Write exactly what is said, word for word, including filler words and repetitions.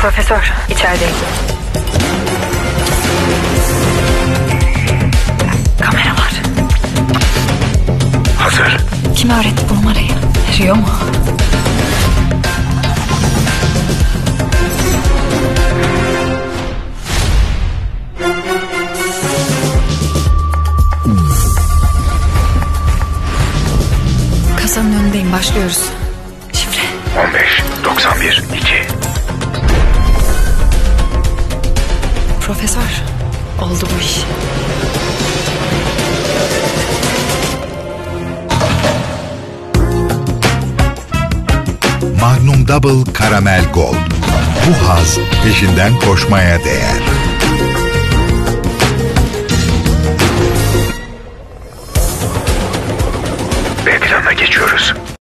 Profesör, içerideyim. Kamera var. Hazır. Kim öğretti bu numarayı? Rio mu? Kasanın önündeyim, başlıyoruz. Şifre. on beş doksan bir iki. Profesör, oldu bu iş. Magnum Double Caramel Gold. Bu haz peşinden koşmaya değer. B planına geçiyoruz.